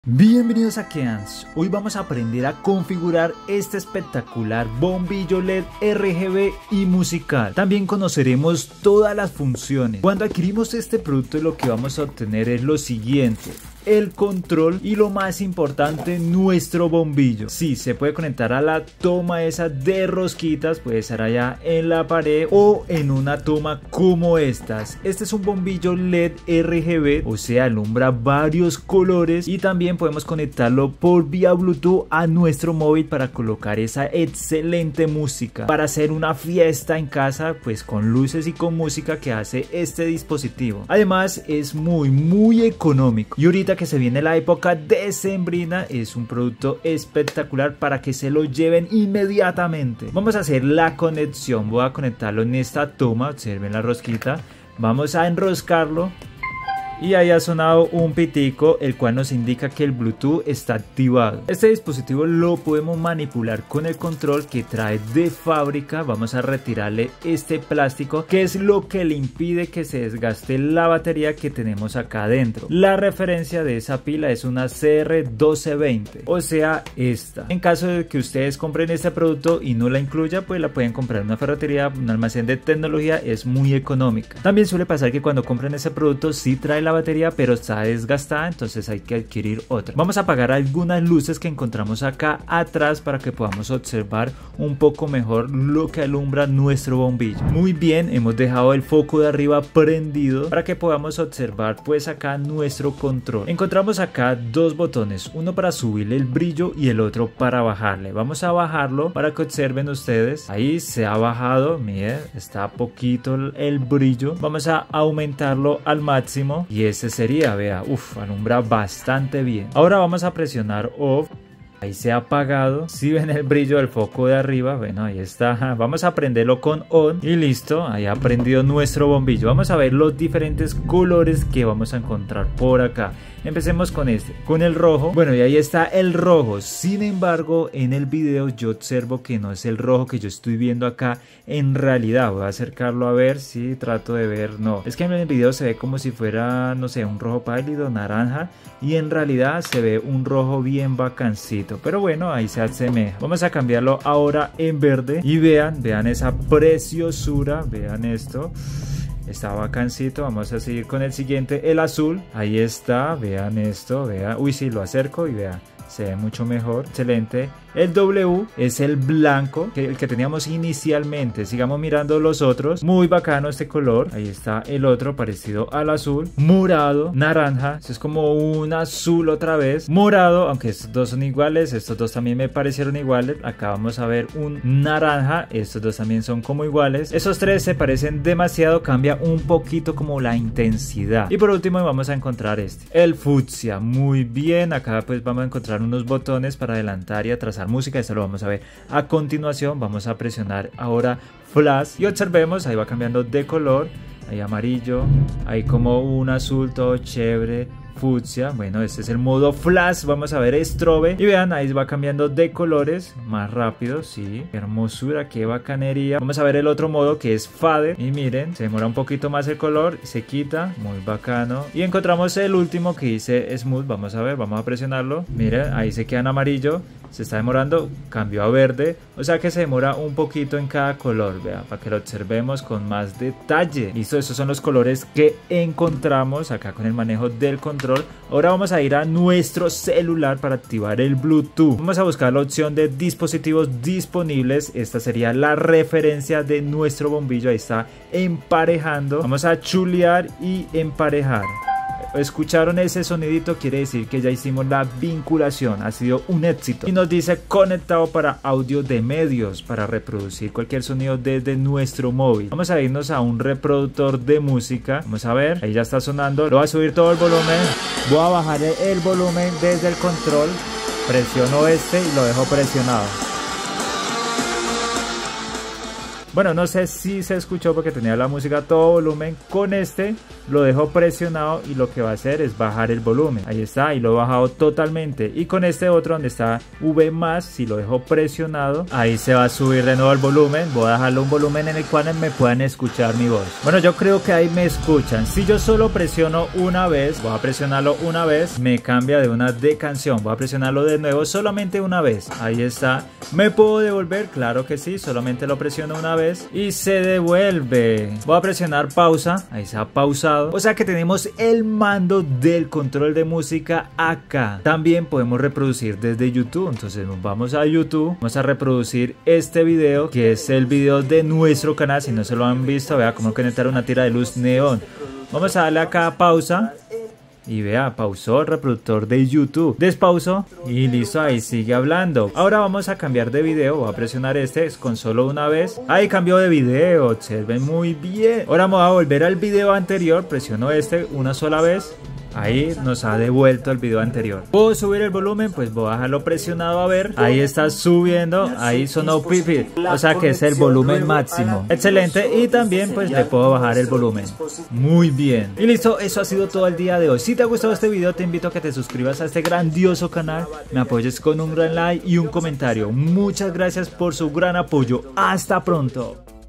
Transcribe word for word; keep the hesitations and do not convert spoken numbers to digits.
Bienvenidos a Keans. Hoy vamos a aprender a configurar este espectacular bombillo L E D R G B y musical. También conoceremos todas las funciones. Cuando adquirimos este producto, lo que vamos a obtener es lo siguiente: el control y, lo más importante, nuestro bombillo. Sí, se puede conectar a la toma esa de rosquitas, puede estar allá en la pared o en una toma como estas. Este es un bombillo L E D R G B, o sea, alumbra varios colores, y también podemos conectarlo por vía Bluetooth a nuestro móvil para colocar esa excelente música, para hacer una fiesta en casa, pues con luces y con música que hace este dispositivo. Además es muy muy económico, y ahorita que se viene la época decembrina es un producto espectacular para que se lo lleven inmediatamente. Vamos a hacer la conexión. Voy a conectarlo en esta toma, observen la rosquita, vamos a enroscarlo y ahí ha sonado un pitico, el cual nos indica que el Bluetooth está activado. Este dispositivo lo podemos manipular con el control que trae de fábrica. Vamos a retirarle este plástico, que es lo que le impide que se desgaste la batería que tenemos acá adentro. La referencia de esa pila es una C R doce veinte, o sea, esta. En caso de que ustedes compren este producto y no la incluya, pues la pueden comprar en una ferretería, un almacén de tecnología, es muy económica. También suele pasar que cuando compren ese producto sí trae la batería, pero está desgastada, entonces hay que adquirir otra. Vamos a apagar algunas luces que encontramos acá atrás para que podamos observar un poco mejor lo que alumbra nuestro bombillo. Muy bien, hemos dejado el foco de arriba prendido para que podamos observar pues acá nuestro control. Encontramos acá dos botones, uno para subirle el brillo y el otro para bajarle. Vamos a bajarlo para que observen ustedes. Ahí se ha bajado, miren, está poquito el brillo. Vamos a aumentarlo al máximo y ese sería, vea, uff, alumbra bastante bien. Ahora vamos a presionar off. Ahí se ha apagado. Si ven el brillo del foco de arriba, bueno, ahí está. Vamos a prenderlo con on y listo, ahí ha prendido nuestro bombillo. Vamos a ver los diferentes colores que vamos a encontrar por acá. Empecemos con este, con el rojo. Bueno, y ahí está el rojo. Sin embargo, en el video yo observo que no es el rojo que yo estoy viendo acá en realidad. Voy a acercarlo a ver si trato de ver. No, es que en el video se ve como si fuera, no sé, un rojo pálido, naranja, y en realidad se ve un rojo bien bacancito. Pero bueno, ahí se asemeja. Vamos a cambiarlo ahora en verde y vean, vean esa preciosura, vean esto. Está bacancito. Vamos a seguir con el siguiente, el azul. Ahí está, vean esto, vean. Uy, sí, lo acerco y vean, se ve mucho mejor, excelente. El W es el blanco, que el que teníamos inicialmente. Sigamos mirando los otros. Muy bacano este color. Ahí está el otro parecido al azul. Morado, naranja. Eso es como un azul otra vez. Morado, aunque estos dos son iguales. Estos dos también me parecieron iguales. Acá vamos a ver un naranja. Estos dos también son como iguales. Esos tres se parecen demasiado. Cambia un poquito como la intensidad. Y por último vamos a encontrar este, el fucsia. Muy bien. Acá pues vamos a encontrar unos botones para adelantar y atrasar música. Esto lo vamos a ver a continuación. Vamos a presionar ahora flash y observemos, ahí va cambiando de color. Ahí amarillo, ahí como un azul todo chévere, fucsia. Bueno, este es el modo flash. Vamos a ver strobe y vean, ahí va cambiando de colores más rápido. Sí, qué hermosura, qué bacanería. Vamos a ver el otro modo que es fade y miren, se demora un poquito más el color, se quita, muy bacano. Y encontramos el último que dice smooth. Vamos a ver, vamos a presionarlo. Miren, ahí se queda en amarillo, se está demorando, cambió a verde, o sea que se demora un poquito en cada color, vea, para que lo observemos con más detalle. Listo, esos son los colores que encontramos acá con el manejo del control. Ahora vamos a ir a nuestro celular para activar el Bluetooth. Vamos a buscar la opción de dispositivos disponibles. Esta sería la referencia de nuestro bombillo. Ahí está, emparejando. Vamos a chulear y emparejar. Escucharon ese sonidito, quiere decir que ya hicimos la vinculación, ha sido un éxito. Y nos dice conectado para audio de medios, para reproducir cualquier sonido desde nuestro móvil. Vamos a irnos a un reproductor de música. Vamos a ver, ahí ya está sonando. Lo voy a subir todo el volumen. Voy a bajar el volumen desde el control. Presiono este y lo dejo presionado. Bueno, no sé si se escuchó porque tenía la música a todo volumen. Con este lo dejo presionado y lo que va a hacer es bajar el volumen. Ahí está, y lo he bajado totalmente. Y con este otro donde está V más, si lo dejo presionado, ahí se va a subir de nuevo el volumen. Voy a dejarlo un volumen en el cual me puedan escuchar mi voz. Bueno, yo creo que ahí me escuchan. Si yo solo presiono una vez, voy a presionarlo una vez, me cambia de una de canción. Voy a presionarlo de nuevo solamente una vez. Ahí está. ¿Me puedo devolver? Claro que sí, solamente lo presiono una vez y se devuelve. Voy a presionar pausa, ahí se ha pausado. O sea que tenemos el mando del control de música acá. También podemos reproducir desde YouTube. Entonces nos vamos a YouTube, vamos a reproducir este video, que es el video de nuestro canal. Si no se lo han visto, vea cómo conectar una tira de luz neón. Vamos a darle acá a pausa. Y vea, pausó el reproductor de YouTube. Despauso y listo, ahí sigue hablando. Ahora vamos a cambiar de video. Voy a presionar este con solo una vez. Ahí cambió de video, observen muy bien. Ahora vamos a volver al video anterior. Presiono este una sola vez. Ahí nos ha devuelto el video anterior. ¿Puedo subir el volumen? Pues voy a dejarlo presionado a ver. Ahí está subiendo. Ahí sonó pipi. O sea que es el volumen máximo. Excelente. Y también pues le puedo bajar el volumen. Muy bien. Y listo, eso ha sido todo el día de hoy. Si te ha gustado este video, te invito a que te suscribas a este grandioso canal. Me apoyes con un gran like y un comentario. Muchas gracias por su gran apoyo. Hasta pronto.